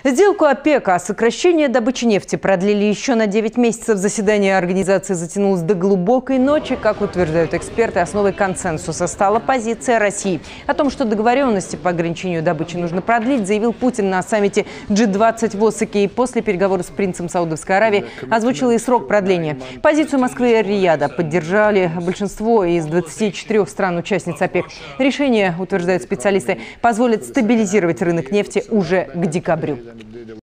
Сделку ОПЕК о сокращении добычи нефти продлили еще на 9 месяцев. Заседание организации затянулось до глубокой ночи. Как утверждают эксперты, основой консенсуса стала позиция России. О том, что договоренности по ограничению добычи нужно продлить, заявил Путин на саммите G20 в Осаке. И после переговоров с принцем Саудовской Аравии озвучил и срок продления. Позицию Москвы и Риада поддержали большинство из 24 стран-участниц ОПЕК. Решение, утверждают специалисты, позволит стабилизировать рынок нефти уже к декабрю.